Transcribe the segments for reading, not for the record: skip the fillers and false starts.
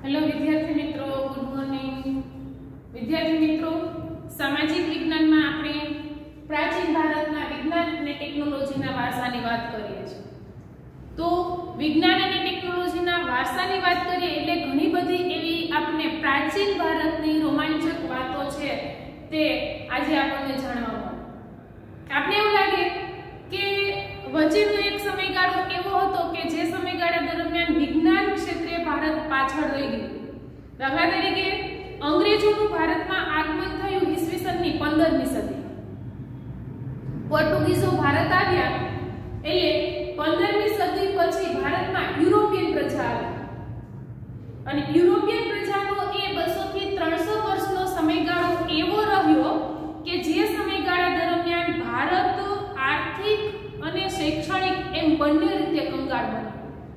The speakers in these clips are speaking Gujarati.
हेलो विद्यार्थी मित्रों, गुड मॉर्निंग। विद्यार्थी मित्रों, सामाजिक विज्ञान में આપણે પ્રાચીન ભારતના વિજ્ઞાન અને ટેકનોલોજીના વારસાની વાત કરીએ છીએ। તો વિજ્ઞાન અને ટેકનોલોજીના વારસાની વાત કરીએ એટલે ઘણી બધી એવી આપણે પ્રાચીન ભારતની રોમાંચક વાતો છે તે આજે આપણને જાણવા મળે। આપણે એવું લાગે કે વચ્ચેનો એક સમયગાળો એવો હતો કે જે સમયગાળા દરમિયાન વિજ્ઞાન ક્ષેત્રે ભારત પાછળ રહી ગયું। દાખલા તરીકે અંગ્રેજોનું ભારતમાં આગમન થયું ઈસવીસનની 15મી સદી। પોર્ટુગીઝો ભારત આવ્યા એટલે 15મી સદી પછી ભારતમાં યુરોપિયન પ્રજા આવી અને યુરોપિયન પ્રજાનો એ 200 થી 300 વર્ષનો સમયગાળો એવો રહ્યો કે જે સમયગાળા દરમિયાન ભારત આર્થિક અને શૈક્ષણિક એમ બંને રીતે કંગાળ બન્યું।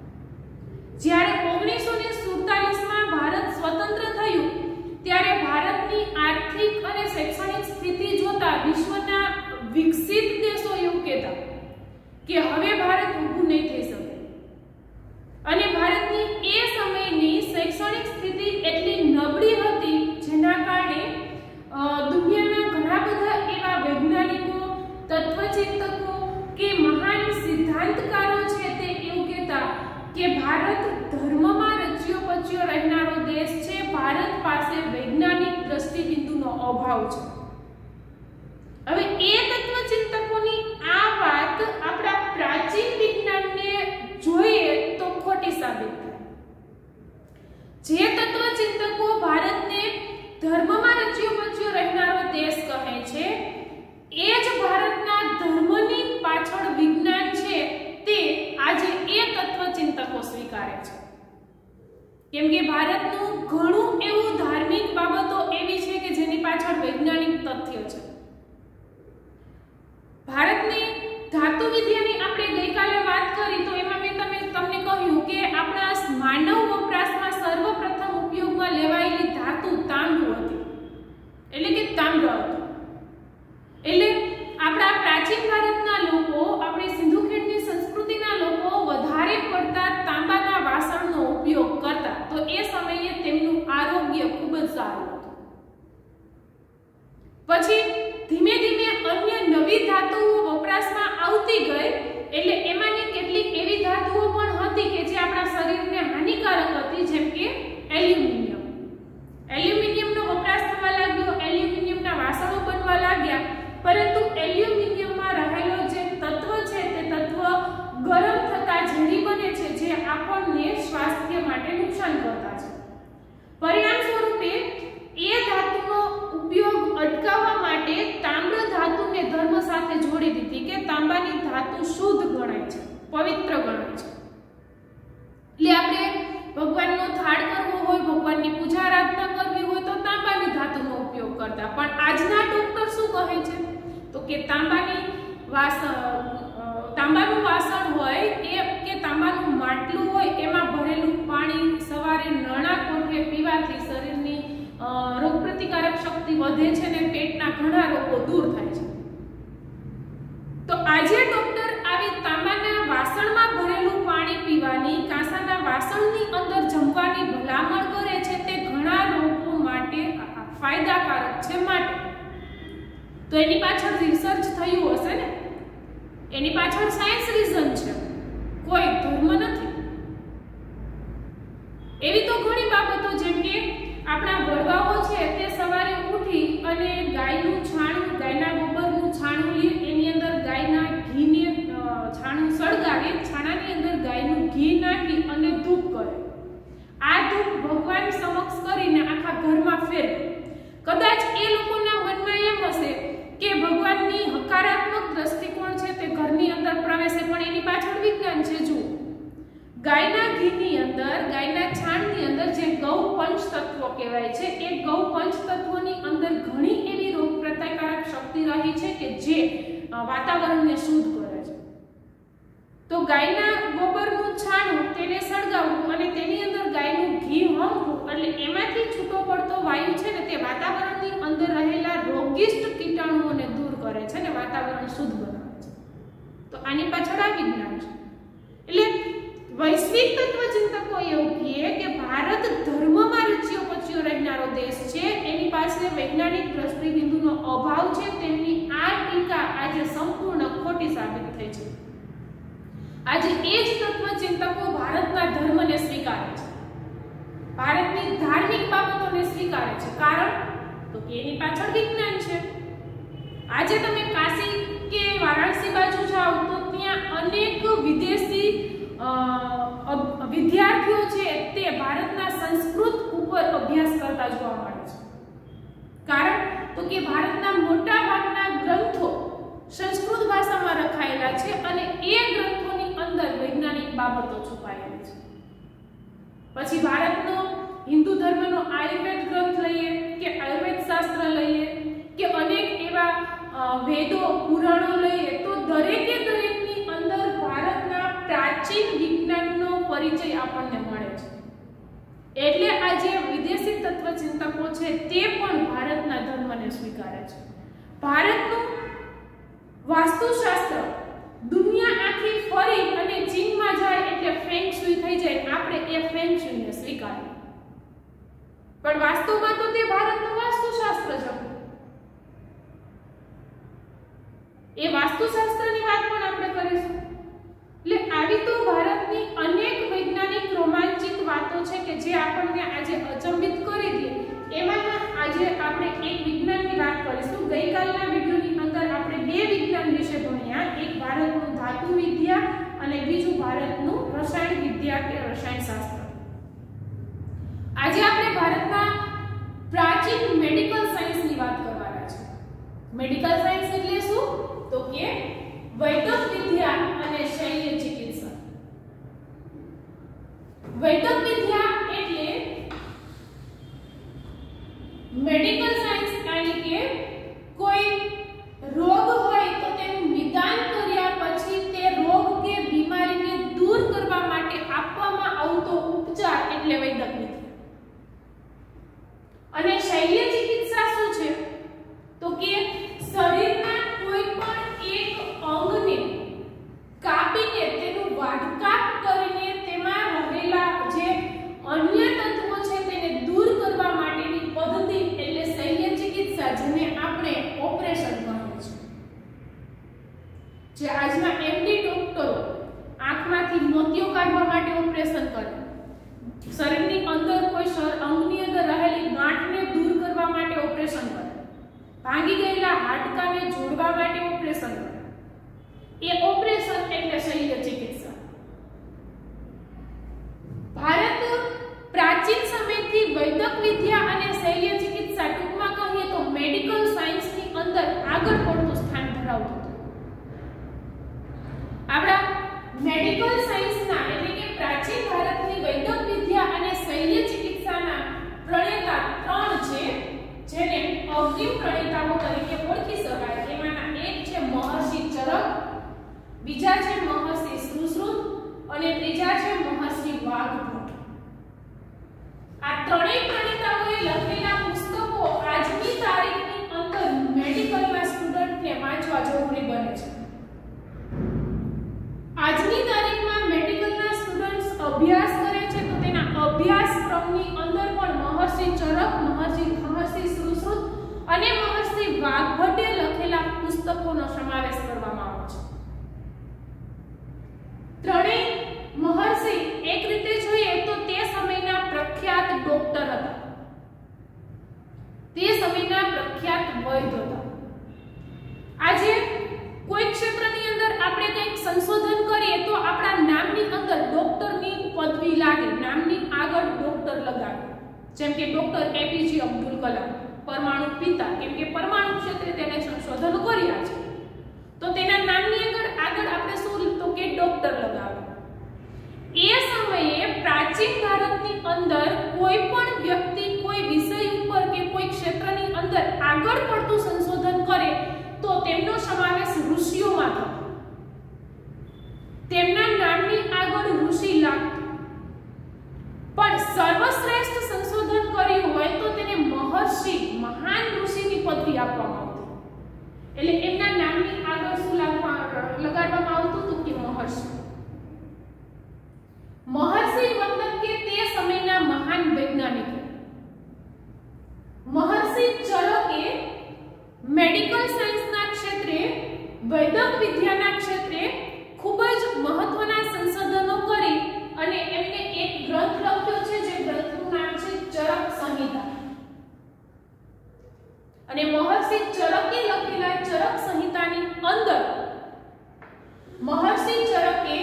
જ્યારે 1947 માં ભારત સ્વતંત્ર થયું ત્યારે ભારતની આર્થિક અને શૈક્ષણિક સ્થિતિ જોતા વિશ્વના વિકસિત દેશો એવું કહેતા કે હવે ભારત ઊભું નહીં થઈ શકે અને ભારતની એ સમયની શૈક્ષણિક સ્થિતિ એટલી નબળી હતી જેના કારણે દુનિયાના ઘણા બધા એવા વૈજ્ઞાનિકો, તત્વચિંતકો કે મહાન સિદ્ધાંતકારો છે તે એવું કહેતા કે ભારત ધર્મમાં રચ્યો પચ્યો રહેનારો દેશ છે, ભારત પાસે વૈજ્ઞાનિક દ્રષ્ટિબિંદુનો અભાવ છે। હવે એ તત્વચિંતકોની આ વાત આપણા પ્રાચીન વિજ્ઞાનને જોઈએ તો ખોટી સાબિત થાય। જે તત્વચિંતકો ભારતને ધર્મમાં રચ્યો પચ્યો રહેનારો દેશ કહે છે એ જ ભારતના ધર્મની પાછળ વિજ્ઞાન છે તે આજે એ તત્વચિંતકો સ્વીકારે છે। કેમ કે ભારતનું ઘણું એવું ધાર્મિક બાબતો એવી છે કે જેની પાછળ વૈજ્ઞાનિક તથ્ય છે। ભારતની ધાતુ વિદ્યાની આપણે ગઈકાલે વાત કરી તો એમાં મેં તમને કહ્યું કે આપણા માનવ વપરાશમાં સર્વપ્રથમ ઉપયોગમાં લેવાયેલી ધાતુ તાંબુ હતી, એટલે કે તામ્ર હતું। એટલે આપણા પ્રાચીન ભારતના લોકો, આપણી સિંધુ ખીણની સંસ્કૃતિના લોકો વધારે પડતા તાંબાના વાસણનો ઉપયોગ કરતા, તો એ સમયે તેમનું આરોગ્ય ખૂબ જ સારું હતું। પછી ધીમે ધીમે અન્ય નવી ધાતુઓ વપરાશમાં આવતી ગઈ એટલે એમાંની કેટલીક એવી ધાતુઓ પણ હતી કે જે આપણા શરીરને હાનિકારક હતી, જેમ કે એલ્યુમિનિયમ। એલ્યુમિનિયમનો વપરાશ થવા લાગ્યો, એલ્યુમિનિયમના વાસણો બનવા લાગ્યા, પરંતુ એલ્યુમિનિયમમાં રહેલો જે તત્વ છે તે તત્વ ગરમ થતા ઝેરી બને છે, જે આપણને સ્વાસ્થ્ય માટે નુકસાન કરતા છે। પરિણામ સ્વરૂપે એ ધાતુનો ઉપયોગ અટકાવવા માટે તામ્ર ધાતુને ધર્મ સાથે જોડી દીધી કે તાંબાની ધાતુ શુદ્ધ ગણાય છે, પવિત્ર ગણાય છે। એટલે આપણે ભગવાનનો થાળ કરવો હોય, ભગવાનની પૂજા આરાધના કરવી હોય તો તાંબાની ધાતુનો ઉપયોગ કરતા। પણ આજના ડોક્ટર શું કહે છે તો કે તાંબાનું વાસણ હોય કે તાંબાનું માટલું હોય એમાં ભરેલું પાણી સવારે નરણા કોઠે પીવાથી શરીરની રોગપ્રતિકારક શક્તિ વધે છે ને પેટના ઘણા રોગો દૂર થાય છે। તો આજે ડોક્ટર આવી તાંબાના વાસણમાં ભરેલું પાણી પીવાની, કાંસાના વાસણની અંદર જમવાની ભલામણ કરે છે, તે ઘણા રોગો માટે ફાયદાકારક છે। માટે તો એની પાછળ રિસર્ચ થયું હશે ને, એની પાછળ સાયન્સ રીઝન છે, કોઈ ધર્મ નથી। એવી તો ઘણી બાબતો જેમ કે આપણા વડવાઓ છે તે સવારે ઉઠી અને ગાયનું છાણું, ગાયના ગોબરનું છાણું લે, એની અંદર ગાયના ઘીને છાણું સળગાવી, છાણાની અંદર ગાયનું ઘી નાખી અને ધૂપ કરે। આ ધૂપ ભગવાન સમક્ષ કરીને આખા ઘરમાં ફેરવે। કદાચ એ લોકોના મનમાં એમ હશે કે ભગવાનની હકારાત્મક દ્રષ્ટિકોણ છે તે ઘરની અંદર પ્રવેશે, પણ એની પાછળ વિજ્ઞાન છે। જુઓ, ગાયના ઘીની અંદર, ગાયના છાણની અંદર જે ગૌ પંચ તત્વો કહેવાય છે, એ ગૌ પંચ તત્વોની અંદર ઘણી એવી રોગ પ્રતિકારક શક્તિ રહી છે કે જે વાતાવરણને શુદ્ધ કરે છે। તો ગાયના ગોબરનું છાણું તેને સળગાવવું અને તેની અંદર ગાયનું ઘી હોમવું એટલે એમાંથી છૂટો પડતો વાયુ છે ને તે વાતાવરણની અંદર રહેલા રોગિષ્ટ કીટાણુઓને દૂર કરે છે ને વાતાવરણ શુદ્ધ બનાવે છે। તો આની પાછળ આ વિજ્ઞાન છે। એટલે વૈશ્વિક તત્વચિંતકો એવું કહે કે ભારત ધર્મમાં રચ્યો પચ્યો રહેનારો દેશ છે, એની પાસે વૈજ્ઞાનિક દ્રષ્ટિબિંદુનો અભાવ છે. તેમની આ ટીકા આજે સંપૂર્ણ ખોટી સાબિત થઈ છે. આજે એ જ તત્વચિંતકો ભારતના ધર્મને સ્વીકારે છે, ભારતની ધાર્મિક બાબતોને સ્વીકારે છે. કારણ તો કે એની પાછળ વિજ્ઞાન છે. આજે તમે કાશી કે વારાણસી બાજુ જાઓ તો ત્યાં અનેક વિદેશી વિદ્યાર્થીઓ છે તે ભારતના સંસ્કૃત ઉપર અભ્યાસ કરતા જોવા મળે છે. કારણ તો કે ભારતના મોટા ભાગના ગ્રંથો સંસ્કૃત ભાષામાં લખાયેલા છે અને એ ગ્રંથોની અંદર વૈજ્ઞાનિક બાબતો છુપાયેલી છે. પછી ભારતનો હિન્દુ ધર્મનો આયુર્વેદ ગ્રંથ લઈએ કે આયુર્વેદ શાસ્ત્ર લઈએ કે અનેક એવા વેદો પુરાણો લઈએ તો દરેકે દરેકની અંદર ભારતના પ્રાચીન વિજ્ઞાનનો પરિચય આપણને મળે છે. એટલે આજે વિદેશી તત્વચિંતકો છે તે પણ ભારતના ધર્મને સ્વીકારે છે. ભારતનું વાસ્તુશાસ્ત્ર દુનિયા આખી ફરી અને ચીનમાં જાય એટલે ફેંગ શુઈ થઈ જાય, આપણે એ ફેંગ શુઈને સ્વીકારીએ. પણ વાસ્તવમાં તો તે ભારતનું વાસ્તુશાસ્ત્ર છે. એ વાસ્તુશાસ્ત્રની વાત પણ આપણે કરીશું. એટલે આવી તો ભારતની અનેક વૈજ્ઞાનિક રોમાંચિત વાતો છે કે જે આપણને આજે અચંબિત કરી દે. એમાં આજે આપણે એક વિજ્ઞાનની વાત કરીશું. ગઈકાલના વિડિયોની અંદર આપણે બે વિજ્ઞાન વિશે ભણ્યા, એક ભારતનું ધાતુ વિદ્યા અને બીજું ભારતનું રસાયણ વિદ્યા કે રસાયણશાસ્ત્ર. આજે આપણે ભારતના પ્રાચીન મેડિકલ સાયન્સની વાત કરવાના છે. મેડિકલ સાયન્સ એટલે શું? તો કે વૈદક વિદ્યા અને શલ્ય ચિકિત્સા. વૈદક વિદ્યા એટલે મેડિકલ સાયન્સ, એટલે કે કોઈ રોગ હોય તો તેનું નિદાન કર્યા પછી તે રોગ કે બીમારીને દૂર કરવા માટે આપવામાં આવતો ઉપચાર એટલે વૈદક વિદ્યા. અને શલ્ય ચિકિત્સા શું છે? તો કે શરીરના કોઈ પણ એક અંગને કાપીને તેનું વાઢકાપ કરીને તેમાં રહેલા જે અન્ય તત્વો છે તેને દૂર કરવા માટેની પદ્ધતિ એટલે શલ્ય ચિકિત્સા, જેને આપણે ઓપરેશન કહીએ છીએ. જે આજના એમડી ડોક્ટરો આંખમાંથી મોતિયો કાઢવા માટે ઓપરેશન કરે, શરીરની અંદર કોઈ અંગની અંદર રહેલી ગાંઠને દૂર કરવા માટે ઓપરેશન કરે, ભાંગી ગયેલા હાડકાને જોડવા માટે ઓપરેશન કરે, એ ઓપરેશન એટલે શલ્ય ચિકિત્સા. ભારત પ્રાચીન સમયથી વૈદક વિદ્યા અને શલ્ય ચિકિત્સા, ટૂંકમાં કહીએ તો મેડિકલ સાયન્સની અંદર આગળ પડતું સ્થાન ધરાવતું હતું. આપણા મેડિકલ સાયન્સના એટલે કે પ્રાચીન ભારતની વૈદક વિદ્યા અને શલ્ય ચિકિત્સાના પ્રણેતા ત્રણ છે, જેને અગ્રીમ પ્રણેતાઓ તરીકે ઓળખી શકાય. એમાંના એક છે મહર્ષિ ચરક, બીજા છે મહર્ષિ સુશ્રુત અને ત્રીજા છે મહર્ષિ વાઘભટ્ટ. આ ત્રણેય પ્રણેતાઓએ લખેલા પુસ્તકો આજની તારીખની અંદર મેડિકલના સ્ટુડન્ટને વાંચવા જરૂરી બને છે. આજની તારીખમાં મેડિકલના સ્ટુડન્ટ્સ અભ્યાસ કરે છે તો તેના અભ્યાસક્રમની અંદર પણ મહર્ષિ ચરક, મહર્ષિ સુશ્રુત અને મહર્ષિ વાઘભટ્ટે લખેલા પુસ્તકોનો સમાવેશ કરવામાં આવે છે. ત્રણેય મહર્ષિ એક રીતે જોઈએ તો તે સમયના પ્રખ્યાત ડોક્ટર હતા, તે સમયના પ્રખ્યાત વૈદ્ય હતા. આજે કોઈ ક્ષેત્રની અંદર આપણે કંઈક સંશોધન કરીએ તો આપણા નામની અંદર ડોક્ટરની પદવી લાગે, નામની આગળ ડોક્ટર લગાવે. જેમ કે ડોક્ટર એપીજે અબ્દુલ કલામ, પરમાણુ પિતા, કેમ કે પરમાણુ ક્ષેત્રે તેને સંશોધનો કર્યા છે, તો તેના નામની આગળ આપણે શું તો કે ડોક્ટર લગાવે. એ સમયે પ્રાચીન ભારતની અંદર કોઈ પણ વ્યક્તિ કોઈ વિષય ઉપર કે કોઈ ક્ષેત્રની અંદર આગળ પડતું સંશોધન કરે તો તેમનો સમાવેશ ઋષિઓમાં થતો. તેમના નામની આગળ ઋષિ લાગતું. પણ સર્વશ્રેષ્ઠ સંશોધન કર્યું હોય તો તેને મહર્ષિ, મહાન ઋષિની પદવી આપવામાં આવતી. એટલે એમના નામની આગળ શું લગાડવામાં આવતું હતું કે મહર્ષિ. વૈદક વિદ્યાના ક્ષેત્રે ખૂબ જ મહત્વના સંશોધનો કરી અને એમને એક ગ્રંથ લખ્યો છે, જે ગ્રંથનું નામ છે ચરક સંહિતા. અને મહર્ષિ ચરકે લખેલા ચરક સંહિતાની અંદર મહર્ષિ ચરકે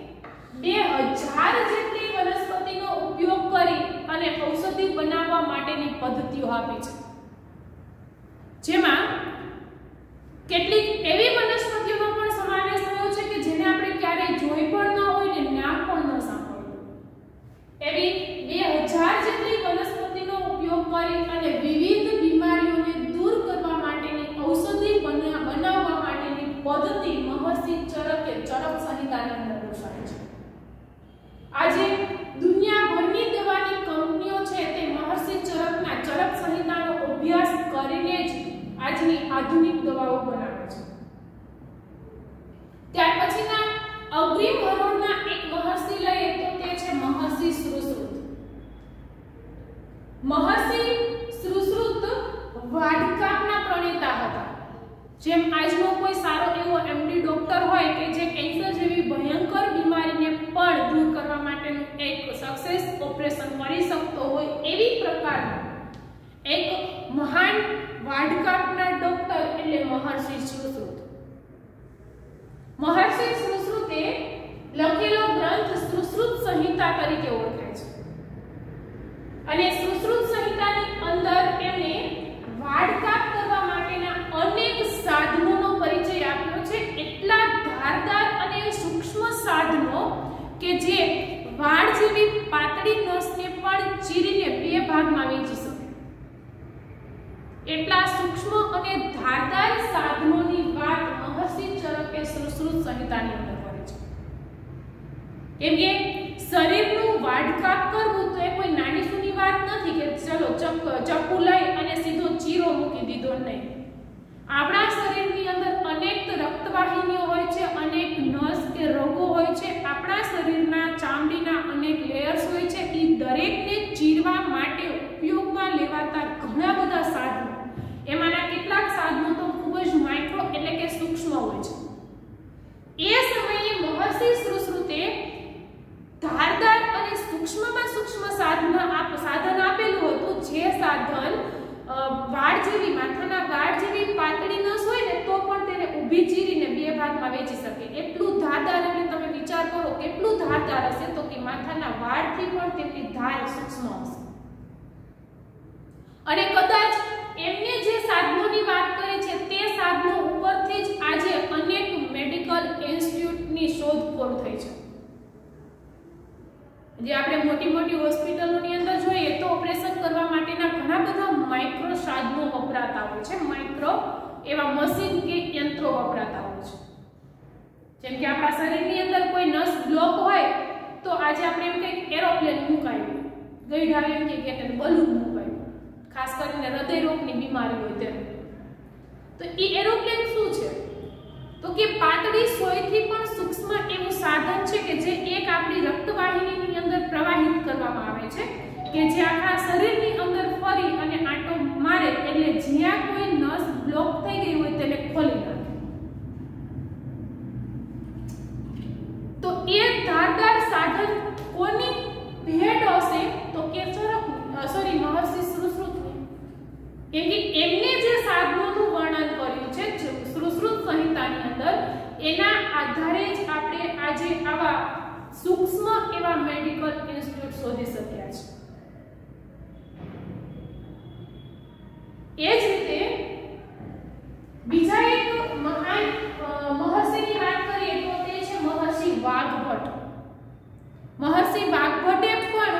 2000 જેટલી વનસ્પતિનો ઉપયોગ કરી અને ઔષધિ બનાવવા માટેની પદ્ધતિઓ આપી છે, જેમાં કેટલીક એવી વનસ્પતિઓનો પણ સમાવેશ થયો છે કે જેને આપણે ક્યારેય જોઈ પણ ન હોય ને નામ પણ ન સાંભળ્યું. એવી 2000 જેટલી વનસ્પતિનો ઉપયોગ કરી અને વિવિધ બીમારીઓને દૂર કરવા માટેની ઔષધિ બનાવવા માટેની પદ્ધતિ મહર્ષિ ચરકે ચરક સંહિતાની અંદર દર્શાવી છે. આજે દુનિયાભરની દવાની કંપનીઓ છે તે મહર્ષિ ચરકના ચરક સંહિતાનો અભ્યાસ કરીને જ આજની આધુનિક દવાઓ બનાવે છે. ત્યાર પછીના અગ્રીમ હરોળના એક મહર્ષિ લઈએ તો તે છે મહર્ષિ સુશ્રુત. મહર્ષિ સુશ્રુત વાડકાપના પ્રણેતા હતા. જેમ આજનો કોઈ સારો એવો એમડી ડોક્ટર હોય કે જે કેન્સર જેવી ભયંકર બીમારીને પણ દૂર કરવા માટેનું એક સક્સેસ ઓપરેશન કરી શકતો હોય, એવી પ્રકારનું એક મહાન વાડકાપના ડોક્ટર એટલે મહર્ષિ સુશ્રુત. મહર્ષિ સુશ્રુતે લખેલો ગ્રંથ સુશ્રુત સંહિતા તરીકે ઓળખાય છે. અને સુશ્રુત સંહિતાની અંદર એમણે વાડકાપ કરવા માટેના અનેક સાધનોનો પરિચય આપ્યો છે. એટલા ધારદાર અને સૂક્ષ્મ સાધનો કે જે વાડ જેવી પાતળી નસને પણ ચીરીને બે ભાગમાં વહેંચી શકે. એટલા સૂક્ષ્મ અને ધારદાર સાધનોની વાત મહર્ષિ ચરકે સુશ્રુત સંહિતાની અંદર કરી છે. કેમ કે શરીરનું વાડકાપ કરવું તો એ કોઈ નાની સૂની વાત નથી કે ચલો ચપ્પુ લઈ અને સીધો ચીરો મૂકી દીધો, નહીં. આપણા શરીરની અંદર અનેક રક્તવાહિનીઓ હોય છે, અનેક નસ કે રોગો હોય છે, આપણા શરીરના ચામડીના અનેક લેયર્સ હોય છે. એ દરેકને ચીરવા માટે ઉપયોગમાં લેવાતા ઘણા બધા સાધનો, એમાંના કેટલાક સાધનો તો ખૂબ જ માઇક્રો એટલે કે સૂક્ષ્મ હોય છે. એ સમયે મહર્ષિ સુશ્રુતે ધારદાર અને સૂક્ષ્મમાં સૂક્ષ્મ સાધન આપેલું હતું, જે સાધન વાળ જેવી માથાના વાળ જેવી પાતળી નસ હોય ને તો પણ તેને ઊભી ચીરીને બે ભાગમાં વહેંચી શકે. એટલું ધારદાર, એટલે તમે વિચાર કરો કેટલું ધારદાર હશે, તો કે માથાના વાળથી પણ તેમની ધાર સૂક્ષ્મ હશે. અને કદાચ એમને જે સાધનોની વાત કરી છે તે સાધનો ઉપરથી જ આજે અનેક મેડિકલ ઇન્સ્ટિટ્યૂટની શોધખોળ થઈ છે. જે આપણે મોટી મોટી હોસ્પિટલોની અંદર જોઈએ તો ઓપરેશન કરવા માટેના ઘણા બધા માઇક્રો સાધનો વપરાતા હોય છે, માઇક્રો એવા મશીન કે યંત્રો વપરાતા હોય છે. જેમ કે આપણા શરીરની અંદર કોઈ નસ બ્લોક હોય તો આજે આપણે એમ કંઈક એરોપ્લેન મુકાયું, ગઈઢા એમ કે બલૂન મુકાયું, ખાસ કરીને હૃદય રોગની બીમારી હોય તેમ. તો એ એરોપ્લેન શું છે? તો કે પાતળી સોયથી પણ સૂક્ષ્મ એવું સાધન છે કે જે એક આપણી રક્તવાહિનીની અંદર પ્રવાહિત કરવામાં આવે છે, કે જે આખા શરીરની અંદર ફરી અને આંટો મારે એટલે જ્યાં કોઈ નસ બ્લોક થઈ ગઈ હોય તેને ખોલી નાખે. તો એ ધારદાર સાધન કોની ભેટ હશે? તો કે મહર્ષિ સુશ્રુતની. કેમ કે એમને જે સાધનોનું વર્ણન કર્યું છે સુશ્રુત સંહિતાની અંદર, એના આધારે જ આપણે આજે આવા સૂક્ષ્મ એવા મેડિકલ ઇન્સ્ટિટ્યૂટ શોધી શક્યા છે. એ જ રીતે બીજા એક મહાન મહર્ષિની વાત કરીએ તો તે છે મહર્ષિ વાઘભટ્ટ. મહર્ષિ વાઘભટ્ટે પણ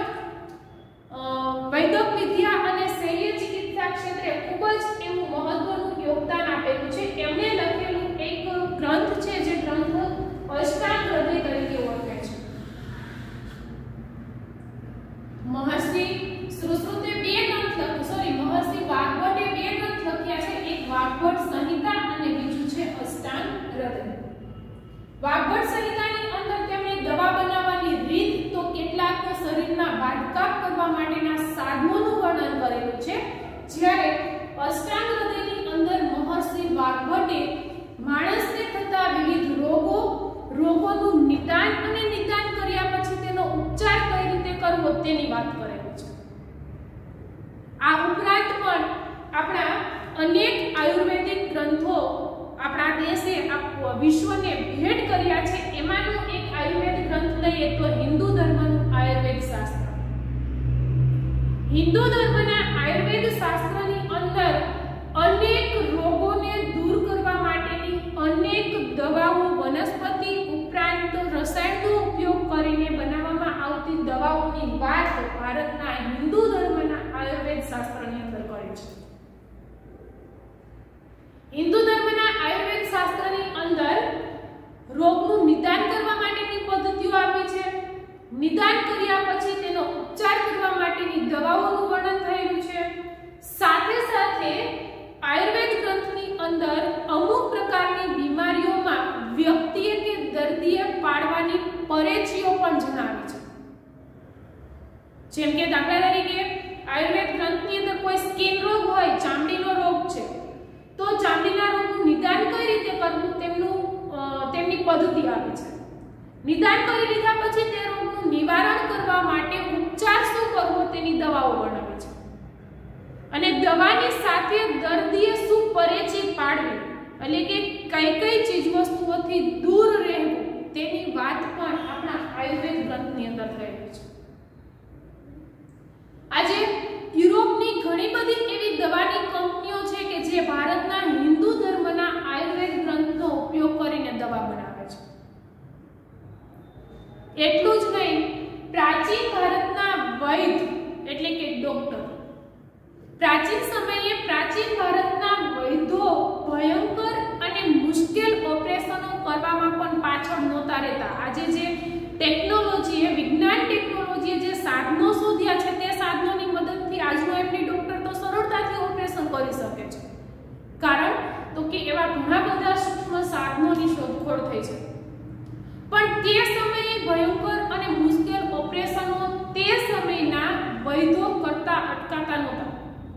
વૈદક વિદ્યા અને શૈલ્ય ચિકિત્સા ક્ષેત્રે ખૂબ જ એવું મહત્વનું યોગદાન આપેલું છે. એમણે લખેલું એક ગ્રંથ છે જે ગ્રંથ અષ્ટાંગ હૃદય તરીકે ઓળખાય છે. મહર્ષિ સુશ્રુતે મહર્ષિ વાઘભટ્ટે બે ગ્રંથ લખ્યા છે, એક વાઘભટ્ટ સંહિતા અને બીજું છે અષ્ટાંગ હૃદય. વાઘભટ્ટ સંહિતાની અંદર તેમણે દવા બનાવવાની રીત તો કેટલાક શરીરના વાડકાપ કરવા માટેના સાધનોનું વર્ણન કરેલું છે, જ્યારે અષ્ટાંગ હૃદયની અંદર મહર્ષિ વાઘભટ્ટે માણસને વિશ્વને ભેટ કર્યા છે એમાંનો એક આયુર્વેદ ગ્રંથ લઈએ તો હિન્દુ ધર્મનું આયુર્વેદ શાસ્ત્ર. હિન્દુ ધર્મના આયુર્વેદ શાસ્ત્રની અંદર અનેક રોગોને દૂર કરવા માટેની અનેક દવાઓ વનસ્પતિ ઉપરાંત રસાયણનો ઉપયોગ કરીને બનાવવામાં આવતી દવાઓની વાત ભારતના હિન્દુ ધર્મના આયુર્વેદ શાસ્ત્રની અંદર કરે છે. હિન્દુ ધર્મના આયુર્વેદ શાસ્ત્રની અંદર રોગનું નિદાન કરવા માટેની પદ્ધતિઓ આપી છે. નિદાન કર્યા પછી તેનો ઉપચાર કરવા માટેની દવાઓનું વર્ણન થયેલું છે. સાથે સાથે આયુર્વેદ ગ્રંથની અંદર અમુક પ્રકારની બીમારીઓમાં વ્યક્તિએ કે દર્દીએ પાડવાની પરેજીઓ પણ જણાવી છે. જેમ કે દાખલા તરીકે આયુર્વેદ ગ્રંથની અંદર કોઈ સ્કિન રોગ હોય, ચામડીનો રોગ છે, તો ચામડીના રોગનું નિદાન કઈ રીતે કરવું તેમની પદ્ધતિ આપી છે. નિદાન કરી લીધા પછી તે રોગનું નિવારણ કરવા માટે ઉપચાર શું કરવો તેની દવાઓ બનાવે છે. અને દવાની સાથે દર્દીએ શું પરેજી પાડવી એટલે કે કઈ કઈ ચીજ વસ્તુઓથી દૂર રહેવું તેની વાત પણ આપણા આયુર્વેદ ગ્રંથની અંદર થયેલી છે. આજે યુરોપની ઘણી બધી એવી દવાની કંપનીઓ છે કે જે ભારતના હિન્દુ ધર્મના આયુર્વેદ ગ્રંથનો ઉપયોગ કરીને દવા બનાવે છે. એટલું જ નહીં, પ્રાચીન ભારતના વૈદ એટલે કે ડોક્ટર, પ્રાચીન સમયે પ્રાચીન ભારતના વૈદ્યો ભયંકર અને મુશ્કેલ ઓપરેશનો કરવામાં પણ પાછળ નહોતા રહેતા. આજે જે ટેકનોલોજીએ, વિજ્ઞાન ટેકનોલોજીએ જે સાધનો શોધ્યા છે તે સાધનોની મદદથી આજનો એમડી ડોક્ટર તો સરળતાથી ઓપરેશન કરી શકે છે. કારણ તો કે એવા ઘણા બધા સૂક્ષ્મ સાધનોની શોધખોળ થઈ છે. પણ તે સમયે ભયંકર અને મુશ્કેલ ઓપરેશનો તે સમયના વૈદ્યો કરતા અટકાતા નહોતા.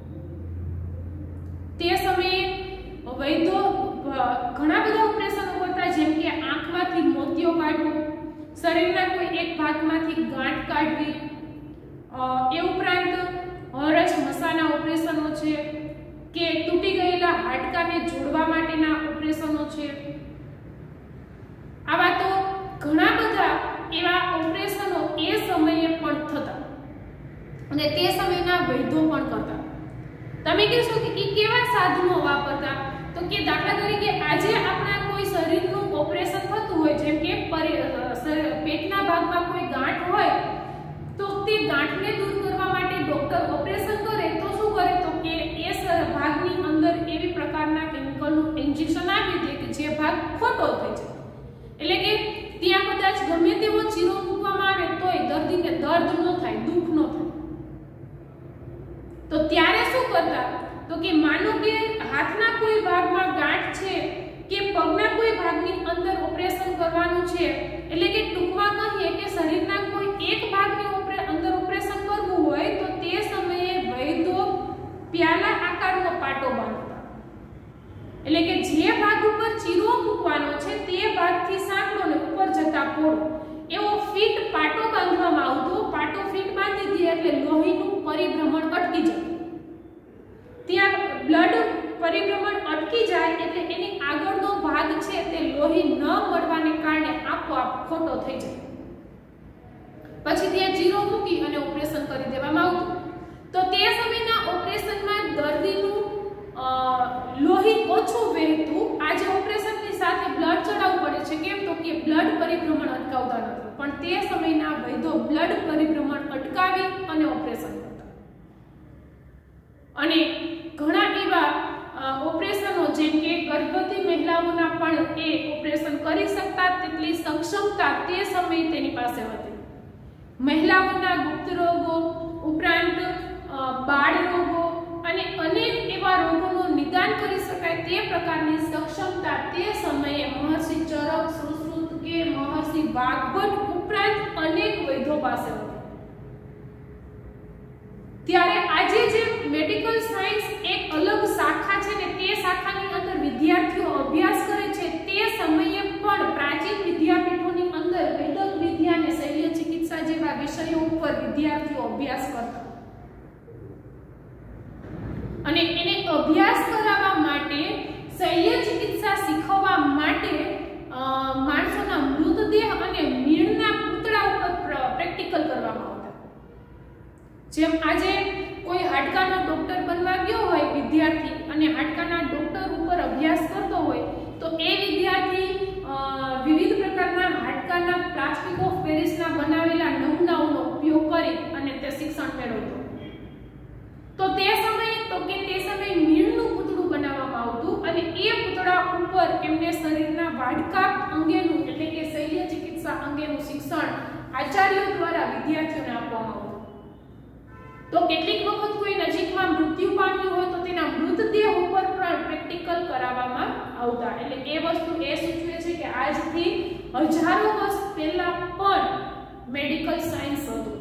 તે સમયે વૈદ્યો ઘણા બધા ઓપરેશનો કરતા, જેમ કે આંખમાંથી મોતિયો કાઢવો, શરીરના કોઈ એક ભાગમાંથી ગાંઠ કાઢવી, એ ઉપરાંત હરજ મસાના ઓપરેશનો છે કે તૂટી ગયેલા હાડકાને જોડવા માટેના ઓપરેશનો છે. આવા તો ઘણા બધા એવા ઓપરેશનો એ સમયે પણ થતા અને તે સમયના વૈદ્યો પણ કરતા. તમે કહેશો કે એ કેવા સાધનો વાપરતા? તો કે દાખલા તરીકે આજે આપણા કોઈ શરીરનું ઓપરેશન થતું હોય, જેમ કે પેટના ભાગમાં કોઈ ગાંઠ હોય, તો તે ગાંઠને દૂર કરવા માટે ડોક્ટર ઓપરેશન કરે તો શું કરે? તો કે એ ભાગની અંદર એવી પ્રકારના કેમિકલનું ઇન્જેક્શન આપી દે કે જે ભાગ ખોટો થઈ જાય. એટલે કે ત્યાં કદાચ ગમે તેવો ચીરો મૂકવામાં આવે તોય દર્દીને દર્દ ન થાય, દુઃખ ન થાય. તો ત્યારે શું કરતા? તો કે માનો કે હાથના કોઈ ભાગમાં ગાંઠ છે કે પગના કોઈ ભાગની અંદર ઓપરેશન કરવાનું છે, એટલે કે ટૂંકમાં કહીએ કે શરીરના કોઈ એક ભાગની અંદર ઓપરેશન કરવું હોય તો તે સમયે વૈદ્યો પ્યાલા આકારનો પાટો બાંધતા. એટલે કે જે ભાગ ઉપર ચીરો મૂકવાનો છે તે ભાગથી સાંકડો ને ઉપર જતા પોળો એવો ફીટ પાટો બાંધવામાં આવતો. પાટો ફીટ બાંધી દે એટલે લોહીનું પરિભ્રમણ અટકી જતું. ત્યાં બ્લડ પરિભ્રમણ અટકી જાય એટલે એની આગળનો ભાગ છે તે લોહી ન મળવાને કારણે આપોઆપ ખોટો થઈ જાય. પછી ત્યાં ચીરો મૂકી અને ઓપરેશન કરી દેવામાં આવતું. તો તે સમયના ઓપરેશનમાં દર્દીનું લોહી ઓછું વહેતું. આજે ઓપરેશનની સાથે બ્લડ ચડાવવું પડે છે. કેમ? તો કે બ્લડ પરિભ્રમણ અટકાવતા નથી. પણ તે સમયના વૈદ્યો બ્લડ પરિભ્રમણ અટકાવી અને ઓપરેશન કરતા. અને ઘણા એવા ઓપરેશનો, જેમ કે ગર્ભવતી મહિલાઓના પણ એ ઓપરેશન કરી શકતા તેટલી સક્ષમતા તે સમયે તેની પાસે હતી. મહિલાઓના ગુપ્ત રોગો ઉપરાંત બાળ રોગો અને અનેક એવા રોગોનું નિદાન કરી શકાય તે પ્રકારની સક્ષમતા તે સમયે મહર્ષિ ચરક, સુશ્રુત કે મહર્ષિ વાગ્ભટ ઉપરાંત અનેક વૈદ્યો પાસે હતી. ત્યારે આજે જે મેડિકલ સાયન્સ એક અલગ શાખા છે ને તે શાખાની અંદર વિદ્યાર્થીઓ અભ્યાસ કરે છે, તે સમયે પણ પ્રાચીન વિદ્યાપીઠોની અંદર વૈદક વિદ્યા અને શલ્ય ચિકિત્સા જેવા વિષયો ઉપર વિદ્યાર્થીઓ અભ્યાસ કરતા. અને એને અભ્યાસ કરાવવા માટે, શલ્ય ચિકિત્સા શીખવવા માટે જેમ આજે કોઈ હાડકાનો ડોક્ટર બનવા ગયો હોય વિદ્યાર્થી અને હાડકાના ડોક્ટર ઉપર અભ્યાસ કરતો હોય તો એ વિદ્યાર્થી વિવિધ પ્રકારના હાડકાના પ્લાસ્ટિક ઓફ પેરિસના બનાવેલા નમૂનાઓનો ઉપયોગ કરી અને તે શિક્ષણ મેળવતો. તો તે સમયે મીણનું પૂતળું બનાવવામાં આવતું અને એ પૂતળા ઉપર એમને શરીરના વાડકા અંગેનું એટલે કે શલ્ય ચિકિત્સા અંગેનું શિક્ષણ આચાર્યો દ્વારા વિદ્યાર્થીઓને આપવામાં આવતું. તો કેટલીક વખત કોઈ નજીકમાં મૃત્યુ પામ્યું હોય તો તેના મૃતદેહ ઉપર પણ પ્રેક્ટિકલ કરાવવામાં આવતા. એટલે એ વસ્તુ એ સૂચવે છે કે આજથી હજારો વર્ષ પહેલા પણ મેડિકલ સાયન્સ હતું.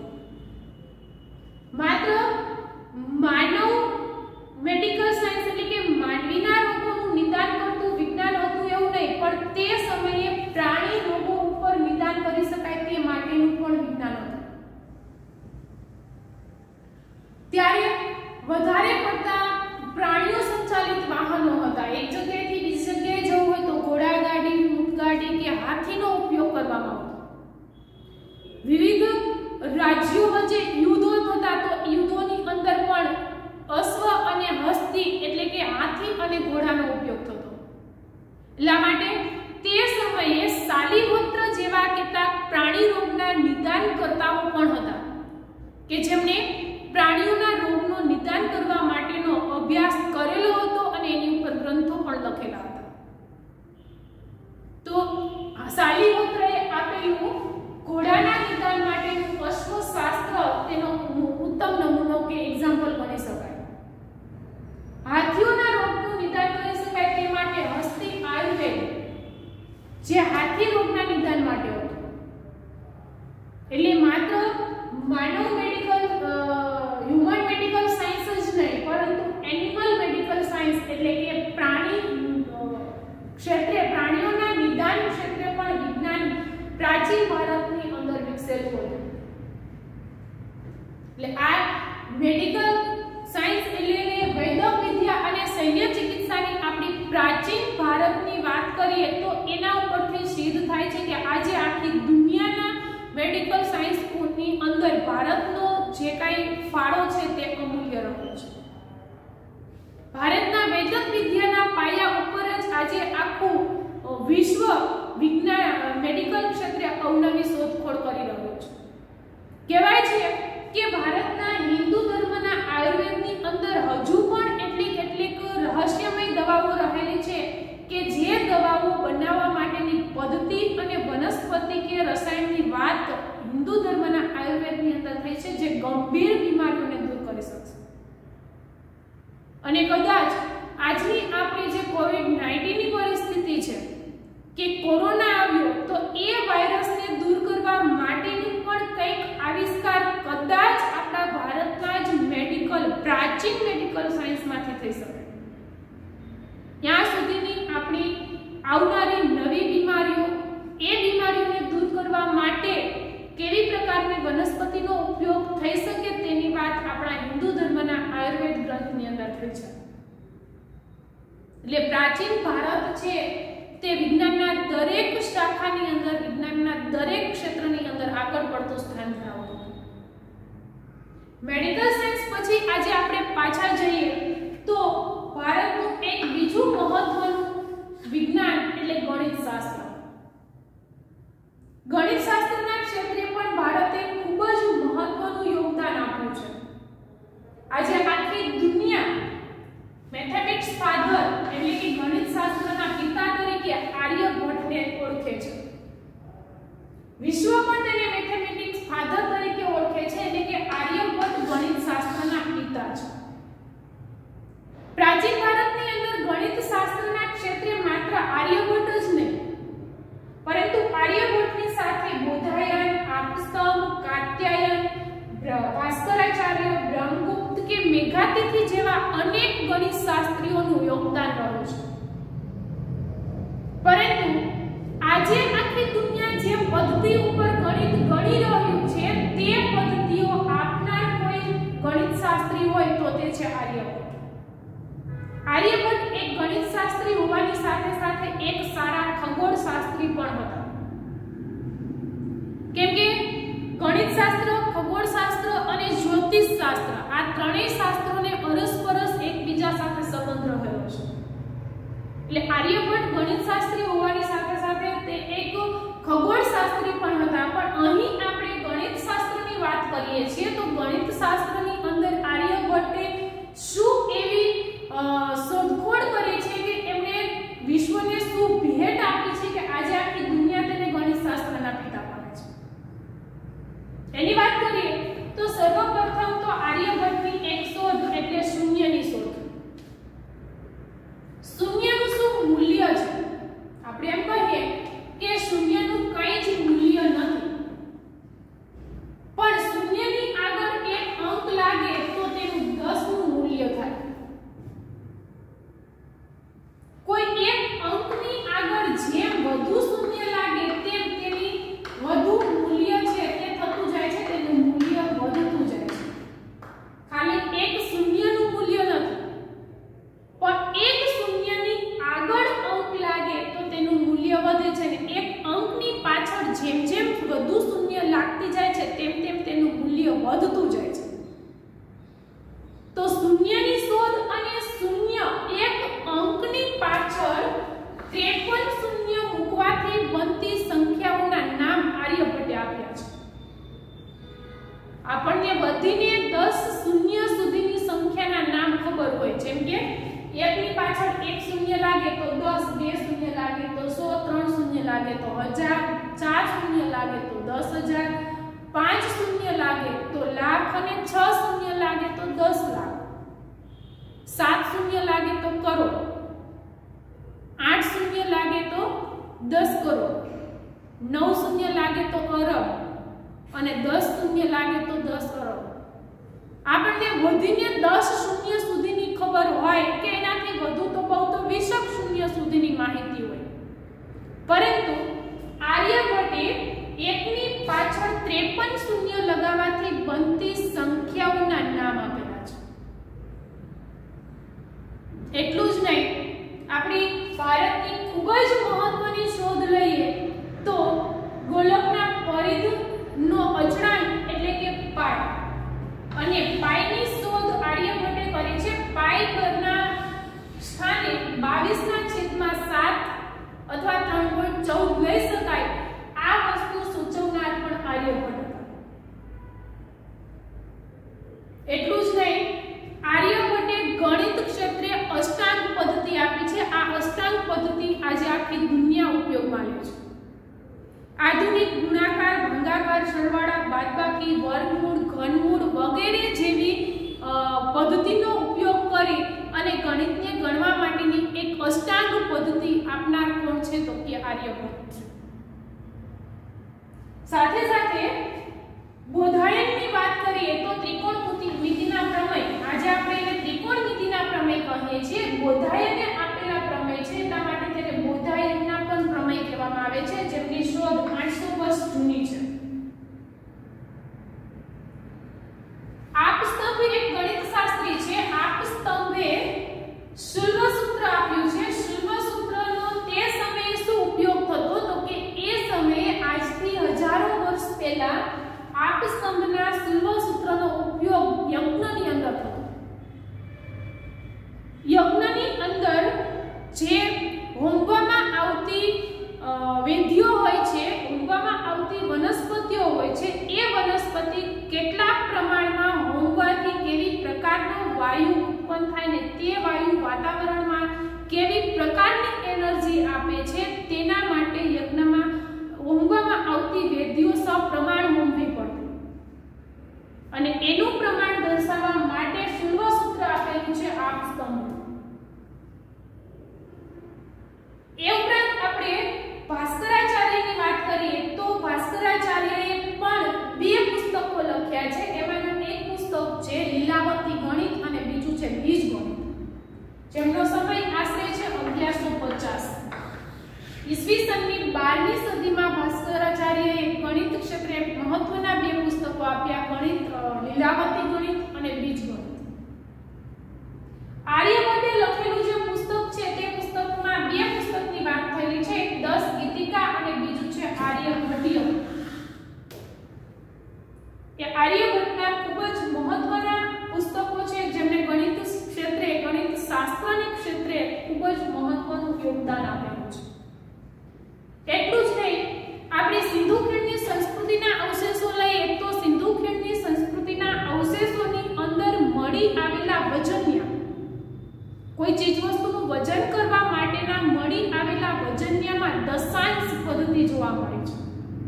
માત્ર માનવ મેડિકલ સાયન્સ એટલે કે માનવીના રોગોનું નિદાન કરતું વિજ્ઞાન હતું એવું નહીં, પણ તે સમયે પ્રાણી રોગો ઉપર નિદાન કરી શકાય તે માટેનું પણ વિજ્ઞાન હતું. ત્યારે વધારે પડતા પ્રાણીઓ સંચાલિત વાહનો હતા. એક જગ્યાએથી બીજી જગ્યાએ જવું હોય તો ઘોડાગાડી, ઊંટગાડી કે હાથીનો ઉપયોગ કરવામાં આવતો. વિવિધ રાજ્યો વચ્ચે યુદ્ધો થતા તો યુદ્ધોની અંદર પણ અશ્વ અને હસ્તી એટલે કે હાથી અને ઘોડાનો ઉપયોગ થતો. એટલા માટે તે સમયે શાલિહોત્ર જેવા કેટલાક પ્રાણી રોગના નિદાનકર્તાઓ પણ હતા કે જેમને પ્રાણીઓના રોગનો નિદાન કરવા માટેનો અભ્યાસ કરેલો હતો અને એની ઉપર ગ્રંથો પણ લખેલા હતા. તો શાલિહોત્રએ આપેલું ઘોડાના નિદાન માટેનું અશ્વશાસ્ત્ર તેનો ઉત્તમ નમૂનો કે એક્ઝામ્પલ બની શકાય. હાથીઓના રોગનું નિદાન કરી શકાય તે માટે હસ્તી આયુર્વેદ જે હાથી રોગના નિદાન માટે હતું. એટલે માત્ર માનવ મેડિકલ હ્યુમન મેડિકલ સાયન્સ જ નહીં પરંતુ એનિમલ મેડિકલ સાયન્સ એટલે કે પ્રાણી ક્ષેત્રે પ્રાણીઓના નિદાન ક્ષેત્રે પણ વિજ્ઞાન પ્રાચીન ભારતની અંદર વિકસેલું હતું. એટલે આ મેડિકલ સાયન્સ એટલે વૈદક વિદ્યા અને શલ્ય ચિકિત્સાની આપણી પ્રાચીન ભારતની વાત કરીએ તો એના ઉપરથી સિદ્ધ થાય છે કે આજે આખી દુનિયાના મેડિકલ સાયન્સની અંદર ભારતનો જે કાંઈ ફાળો છે તે અમૂલ્ય રહ્યો છે. ભારતના વૈદક વિદ્યાના પાયા ઉપર જ આજે આખું વિશ્વ વિજ્ઞાન મેડિકલ ક્ષેત્રે અવનવી શોધખોળ કરી રહ્યો છે. કહેવાય છે કે ભારતના હિન્દુ ધર્મના આયુર્વેદની અંદર હજુ પણ કેટલીક રહસ્યમય દવાઓ રહેલી છે કે જે દવાઓ બનાવવા માટેની પદ્ધતિ અને વનસ્પતિ કે રસાયણની વાત હિન્દુ ધર્મના આયુર્વેદની અંદર થઈ છે જે ગંભીર બીમારીઓને દૂર કરી શકશે. અને કદાચ આજની આપણી જે કોવિડ-19 ની પરિસ્થિતિ છે કે કોરોના આવ્યો તો એ વાયરસને દૂર કરવા માટેની પણ કંઈક આવિષ્કાર કદાચ આપણા ભારતના જ પ્રાચીન મેડિકલ સાયન્સમાંથી થઈ શકે. ત્યાં સુધીની આપણી આવનારી નવી બીમારીઓ એ બીમારીઓને દૂર કરવા માટે કેવી પ્રકારની વનસ્પતિનો ઉપયોગ થઈ શકે તેની વાત આપણા હિન્દુ ધર્મના આયુર્વેદ ગ્રંથની અંદર થઈ છે. એટલે પ્રાચીન ભારત છે તે વિજ્ઞાનના દરેક શાખાની અંદર વિજ્ઞાનના દરેક ક્ષેત્રની અંદર આગળ પડતું સ્થાન ધરાવતું. મેડિકલ સાયન્સ પછી આજે આપણે પાછા જઈએ તો ભારતનું એક બીજું મહત્વનું વિજ્ઞાન એટલે ગણિતશાસ્ત્ર. ગણિતશાસ્ત્રના ક્ષેત્રે પણ ભારતે ખૂબ જ મહત્વનું યોગદાન આપ્યું છે. આજે આખી દુનિયા મેથેમેટિક્સ ફાધર એટલે કે ગણિતશાસ્ત્રના પિતા તરીકે આર્યભટ્ટને ઓળખે છે. વિશ્વ પણ તેને મેથેમેટિક્સ ફાધર તરીકે ઓળખે છે એટલે કે આર્યભટ્ટ ગણિતશાસ્ત્રના પિતા છે. પ્રાચીન ભારતની અંદર ગણિતશાસ્ત્રના ક્ષેત્રે માત્ર આર્યભટ્ટ જ નહીં પરંતુ આર્યભટ્ટની સાથે બોધાયન, આપસ્તંભ, કાત્યાયન, ભાસ્કરાચાર્ય, બ્રહ્મગુપ્ત કે મેઘાતિથિ જેવા અનેક ગણિતશાસ્ત્રીઓનું યોગદાન રહ્યું છે. પરંતુ આજે આખી દુનિયા જે પદ્ધતિ ઉપર ગણિત ગણી રહ્યું છે તે પદ્ધતિઓ આપનાર કોઈ ગણિતશાસ્ત્રી હોય તો તે છે આર્યભટ્ટ. આર્યભટ્ટ એક ગણિતશાસ્ત્રી હોવાની સાથે સાથે એક સારા ખગોળશાસ્ત્રી પણ હતા. કેમ કે ગણિતશાસ્ત્ર, ખગોળશાસ્ત્ર અને જ્યોતિષ જ્યોતિષશાસ્ત્ર, આ ત્રણેય શાસ્ત્રોને અરસપરસ એકબીજા સાથે સંબંધ રહેલો છે. એટલે આર્યભટ્ટ ગણિતશાસ્ત્રી હોવાની સાથે સાથે તે એક ખગોળશાસ્ત્રી પણ હતા. પણ અહીં આપણે ગણિતશાસ્ત્રની વાત કરીએ છીએ તો ગણિતશાસ્ત્રની અંદર આર્યભટ્ટે શું એવી શોધખોળ કરી છે કે એમણે વિશ્વને શું ભેટ આપી છે કે આજે આખી દુનિયા તેને ગણિતશાસ્ત્રના પિતા માને છે. એની વાત કરીએ તો સર્વપ્રથમ તો આર્યભટ્ટની એક શોધ એટલે શૂન્યની શોધ. શૂન્યનું શું મૂલ્ય છે? આપણે એમ કહીએ કે શૂન્યનું કંઈ જ મૂલ્ય નથી, પણ શૂન્યની આગળ એક અંક લાગે તો તેનું 10 નું મૂલ્ય થાય. કોઈ એક અંકની આગળ જેમ વધુ શૂન્ય લાગે તેમ તેની વધુ મૂલ્ય છે તે થતું જાય છે, તેનું મૂલ્ય વધતું જાય છે. ખાલી એક શૂન્યનું મૂલ્ય નથી, પણ એક શૂન્યની આગળ અંક લાગે તો તેનું મૂલ્ય વધે છે ને એક અંકની પાછળ જેમ જેમ વધુ શૂન્ય લાગતી જાય છે તેમ તેમ તેનું મૂલ્ય વધતું જાય છે. તો શૂન્યની શોધ અને શૂન્ય એક અંકની પાછળ 53 શૂન્ય મૂકવાથી બનતી સંખ્યાઓના નામ આર્યભટ્ટે આપ્યા છે. આપણને વધીને 10 શૂન્ય સુધીની સંખ્યાના નામ ખબર હોય, જેમ કે 1 ની પાછળ 1 શૂન્ય લાગે તો 10, 2 શૂન્ય લાગે તો 100, 3 શૂન્ય લાગે તો 1000, 4 શૂન્ય લાગે તો 10,000, 5 શૂન્ય લાગે તો લાખ અને 6 શૂન્ય લાગે તો 10 લાખ, 7 શૂન્ય લાગે તો કરોડ, 8 શૂન્ય લાગે તો 10 કરોડ, 9 શૂન્ય લાગે તો અરબ અને 10 શૂન્ય લાગે તો 10 અરબ. આપણને વધીને 10 શૂન્ય સુધીની ખબર હોય કે એનાથી વધુ તો બહુ તો 20 શૂન્ય સુધીની માહિતી હોય, પરંતુ આર્યભટ્ટે એકની પાછળ 53 શૂન્ય લગાવવાથી બનતી સંખ્યાઓના નામ આપેલા છે. એટલું જ નહીં, આપણી ભારતની ખૂબ જ મહત્વની શોધ લઈએ તો ગોલકના પરિઘનો અચળાંક એટલે કે પાઈ, અને પાઈની શોધ આર્યભટ્ટે કરી છે. પાઈ ઘરના સ્થાને 22/7 અથવા 3.14 લઈ શકાય આ વસ્તુ સૂચવનાર પણ આર્યભટ્ટ હતા. એટલું જ નહીં, આર્યભટ્ટે ગણિત ક્ષેત્રે અષ્ટાંગ પદ્ધતિ આપી છે. આ અષ્ટાંગ પદ્ધતિ આજે આખી દુનિયા ઉપયોગમાં લે છે. આધુનિક ગુણાકાર, ભાગાકાર, સરવાળા, બાદબાકી, વર્ગમૂળ, ઘનમૂળ વગેરે જેવી પદ્ધતિનો ઉપયોગ કરી અને ગણિતને ગણવા માટેની એક અષ્ટાંગ પદ્ધતિ આપનાર કોણ છે તો કે આર્યભટ્ટ. સાથે સાથે બોધાયનની વાત કરીએ તો ત્રિકોણમિતિના પ્રમેય, આજે આપણે એને ત્રિકોણમિતિના પ્રમેય કહીએ છીએ. બોધાયને આપેલા પ્રમેય છે એટલા માટે તેને બોધાયનના પણ પ્રમેય કહેવામાં આવે છે, જેમની શોધ 800 વર્ષ જૂની છે. આપસ્તંભ એક ગણિતશાસ્ત્રી છે. આપસ્તંભે શુલ્વસૂત્ર આપ્યું છે. શુલ્વસૂત્રનો તે સમયે શું ઉપયોગ થતો તો કે એ સમયે આજથી હજારો વર્ષ પહેલા આપસ્તંભના શુલ્વસૂત્રનો ઉપયોગ યજ્ઞની અંદર થતો. યજ્ઞની અંદર જે હોમવામાં આવતી વિધિઓ હોય છે, હોમવામાં આવતી વનસ્પતિઓ હોય છે, એ વનસ્પતિ કેટલા પ્રમાણમાં હોમવાથી કેવી પ્રકારનો વાયુ ઉત્પન્ન થાય ને તે વાયુ વાતાવરણમાં કેવી પ્રકારની એનર્જી આપે છે તેના માટે યજ્ઞમાં હોમવામાં આવતી વિધિઓ સપ્રમાણ હોમવી પડતી. અને એનું પ્રમાણ દર્શાવવા માટે શુલ્વસૂત્ર આપેલું છે આપસ્તંભ. એ ઉપરાંત આપણે ભાસ્કરાચાર્યની વાત કરીએ તો ભાસ્કરાચાર્યએ પણ 2 પુસ્તકો લખ્યા છે. એમાંનું એક પુસ્તક છે લીલાવતી ગણિત અને બીજું છે બીજગણિત, જેમનો સમય આશરે છે 1150. ઈસવીસનની 12મી સદીમાં ભાસ્કરાચાર્યએ ગણિત ક્ષેત્રે મહત્વના 2 પુસ્તકો આપ્યા, ગણિત લીલાવતી ગણિત અને બીજગણિત. આર્યભટ્ટે લખેલું જે પુસ્તક છે તે પુસ્તકમાં 2 પુસ્તકની વાત થયેલી છે, એક 10 ગીતિકા અને બીજું છે આર્યભટ્ટીય. એ આર્યભટ્ટના ખૂબ જ મહત્વના યોગદાન આપેલું છે। એટલું જ નહીં, આપણે સિંધુ ખીણની સંસ્કૃતિના અવશેષો લઈએ તો સિંધુ ખીણની સંસ્કૃતિના અવશેષોની અંદર મળી આવેલા વજનિયા, કોઈ ચીજ વસ્તુનું વજન કરવા માટેના મળી આવેલા વજનિયામાં દશાંશ પદ્ધતિ જોવા મળે છે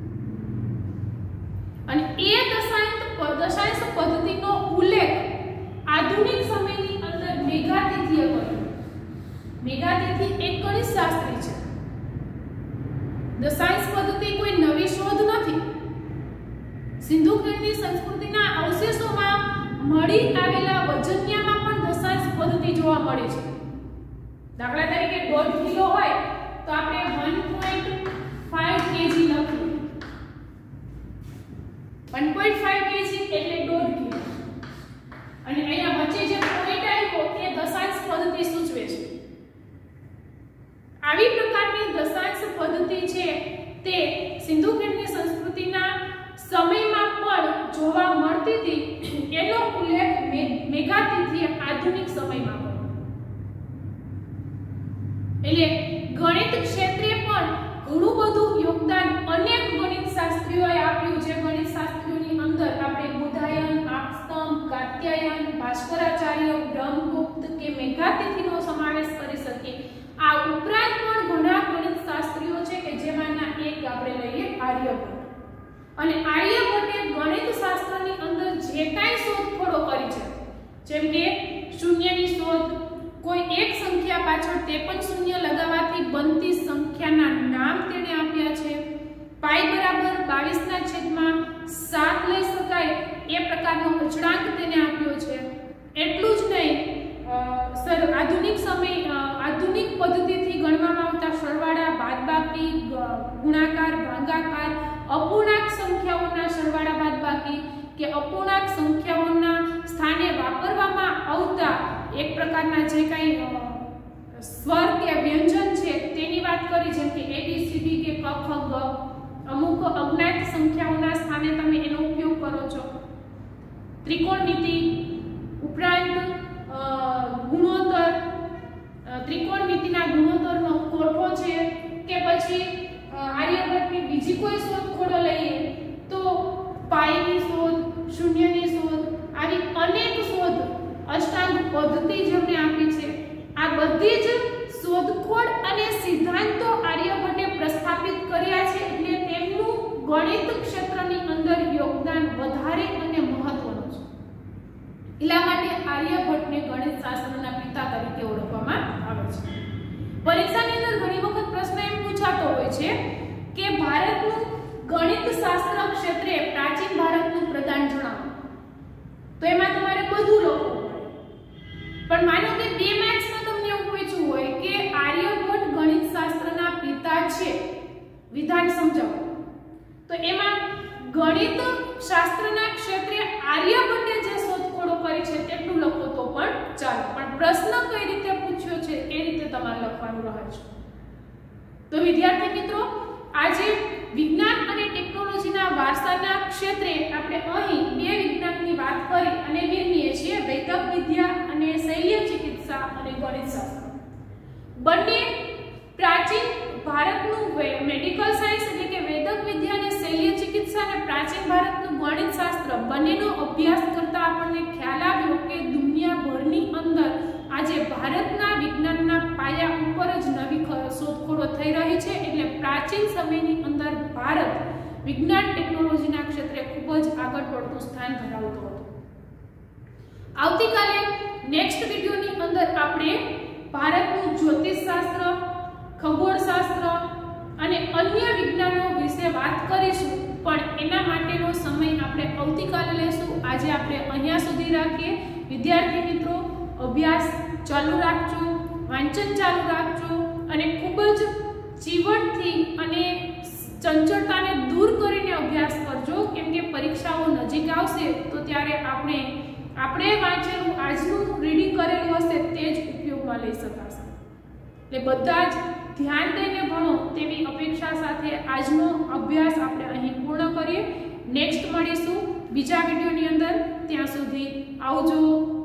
અને એ દશાંશ પદ્ધતિનો ઉલ્લેખ આધુનિક સમયની અંદર મેઘાતિથિએ કર્યો। મેઘાતિથિ એક ગણિતશાસ્ત્રી છે। દશાંશ પદ્ધતિ કોઈ નવી શોધ નથી। સિંધુ ખીણની સંસ્કૃતિના અવશેષોમાં મળી આવેલા વજનિયામાં પણ દશાંશ પદ્ધતિ જોવા મળે છે। દાખલા તરીકે 1.5 કિલો હોય તો આપણે 1.5 kg લખીએ। 1.5 kg એટલે 1.5 કિલો અને અહીંયા વચ્ચે જે પોઈન્ટ આવ્યો તે દશાંશ પદ્ધતિ સૂચવે છે। આવી પ્રકારની દશાંશ પદ્ધતિ છે તે સિંધુ ખીણની સંસ્કૃતિના સમયમાં પણ જોવા મળતી હતી। એનો ઉલ્લેખ મેઘાતિથિએ આધુનિક સમયમાં કર્યો। એટલે ગણિત ક્ષેત્રે પણ ઘણું બધું યોગદાન અનેક ગણિત શાસ્ત્રીઓએ આપ્યું છે। ગણિત શાસ્ત્રીઓની અંદર આપણે બુધાયન, આપસ્તંભ, કાત્યાયન, ભાસ્કરાચાર્ય, બ્રહ્મગુપ્ત કે મેઘાતિથિનો સમાવેશ કરી શકીએ। આ ઉપરાંત પણ ઘણા ગણિત શાસ્ત્રીઓ છે કે જેમાંના એક આપણે લઈએ આર્યભટ્ટ। અને આર્યભટ્ટે ગણિત શાસ્ત્રની અંદર જે કાંઈ શોધખોળો કરી છે, જેમ કે શૂન્યની શોધ, કોઈ એક સંખ્યા પાછળ 53 શૂન્ય લગાવવાથી બનતી સંખ્યાના નામ તેણે આપ્યા છે। પાઈ બરાબર 22/7 લઈ શકાય એ પ્રકારનો અચળાંક તેને આપ્યો છે। એટલું જ નહીં, આધુનિક પદ્ધતિથી ગણવામાં આવતા સરવાળા, બાદબાકી, ગુણાકાર, ભાગાકાર, અપૂર્ણાંક સંખ્યાઓના સરવાળા બાદબાકી કે અપૂર્ણાંક સંખ્યાઓના સ્થાને વાપરવામાં આવતા એક પ્રકારના જે કંઈ સ્વર કે વ્યંજન છે તેની વાત કરી, જેમ કે ABCD કે ક ખ ગ। અમુક અજ્ઞાત સંખ્યાઓના સ્થાને તમે એનો ઉપયોગ કરો છો। ત્રિકોણમિતિ ઉપરાંત ગુણોત્તર, ત્રિકોણમિતિના ગુણોત્તરનો કોઠો છે કે પછી આર્યભટ્ટની બીજી કોઈ શોધખોળો લઈએ તો પાઈની શોધ, શૂન્યની શોધ, આવી અનેક શોધ, અષ્ટાંગ પદ્ધતિ જેમણે આપી છે। આ બધી જ શોધખોળ અને સિદ્ધાંતો આર્યભટ્ટે પ્રસ્થાપિત કર્યા છે। એટલે તેમનું ગણિત ક્ષેત્રની અંદર યોગદાન વધારે અને મહત્વનું છે। એટલા માટે આર્યભટ્ટને ગણિત શાસ્ત્રના પિતા તરીકે ઓળખવામાં આવે છે। પરીક્ષાની અંદર ઘણી વખત પ્રશ્ન એમ પૂછાતો હોય છે કે ભારતનું ગણિત શાસ્ત્ર ક્ષેત્રે પ્રાચીન ભારતનું પ્રદાન જણાવો, તો એમાં તમારે બધું લખવું પડે। પણ માનો કે 2 માર્ક્સમાં તમને એવું પૂછ્યું હોય કે આર્યભટ્ટ ગણિત શાસ્ત્રના પિતા છે, વિધાન સમજાવો, તો એમાં ગણિત શાસ્ત્રના ક્ષેત્રે આર્યભટ્ટે જે શોધખોળો કરી છે તેટલું લખો તો પણ ચાલે, પણ પ્રશ્ન કઈ રીતે પૂછ્યો છે એ રીતે તમારે લખવાનું રહે છે। તો વિદ્યાર્થી મિત્રો, આજે વિજ્ઞાન અને ટેકનોલોજીના વારસાના ક્ષેત્રે આપણે અહીં 2 વિજ્ઞાનની વાત કરી અને નિર્ણય છીએ, વૈદક વિદ્યા અને શૈલ્ય ચિકિત્સા અને ગણિત શાસ્ત્ર। બંને પ્રાચીન ભારતનું મેડિકલ સાયન્સ એટલે કે વૈદક વિદ્યા અને શૈલ્ય ચિકિત્સા અને પ્રાચીન ભારતનું ગણિત શાસ્ત્ર બંનેનો અભ્યાસ કરતા આપણને ખ્યાલ આવ્યો કે દુનિયાભરની અંદર આજે ભારતના વિજ્ઞાનના પાયા ઉપર જ નવી શોધખોળો થઈ રહી છે। એટલે પ્રાચીન સમયની અંદર ભારત વિજ્ઞાન ટેકનોલોજીના ક્ષેત્રે ખૂબ જ આગળ પડતું સ્થાન ધરાવતો હતો। આવતીકાલે નેક્સ્ટ વિડિયોની અંદર આપણે ભારતનું જ્યોતિષશાસ્ત્ર, ખગોળશાસ્ત્ર અને અન્ય વિજ્ઞાનો વિશે વાત કરીશું, પણ એના માટેનો સમય આપણે આવતીકાલે લેશું। આજે આપણે અહીંયા સુધી રાખીએ। વિદ્યાર્થી મિત્રો, અભ્યાસ ચાલુ રાખજો, વાંચન ચાલુ રાખજો અને ખૂબ જ ચીવટથી અને ચંચળતાને દૂર કરીને અભ્યાસ કરજો, કેમ કે પરીક્ષાઓ નજીક આવશે તો ત્યારે આપણે વાંચેલું આજનું રીડિંગ કરેલું હશે તે જ ઉપયોગમાં લઈ શકાશે। એટલે બધા જ ધ્યાન દઈને ભણો તેવી અપેક્ષા સાથે આજનો અભ્યાસ આપણે અહીં પૂર્ણ કરીએ। નેક્સ્ટ મળીશું બીજા વિડિયોની અંદર। ત્યાં સુધી આવજો।